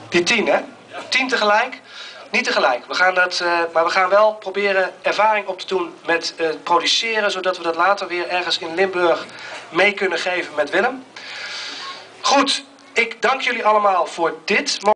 Die 10, hè? 10 tegelijk? Niet tegelijk. Maar we gaan wel proberen ervaring op te doen met produceren, zodat we dat later weer ergens in Limburg mee kunnen geven met Willem. Goed, ik dank jullie allemaal voor dit.